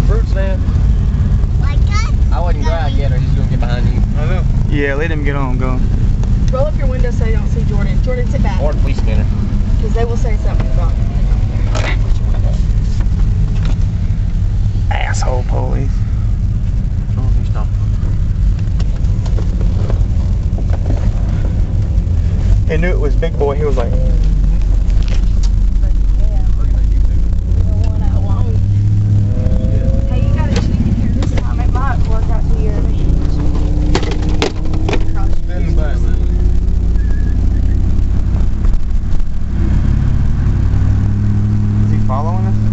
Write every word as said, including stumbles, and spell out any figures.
fruit stand. I wasn't dry yet, or he's gonna get behind you. I know. Yeah, let him get on, go. Roll up your window so you don't see Jordan. Jordan, sit back. Or the police scanner. Because they will say something about you. Asshole police. Oh, he's not. He knew it was Big Boy. He was like, Hey, you got a chicken here this time. It might work out to your Stand in the back, man. is he following us?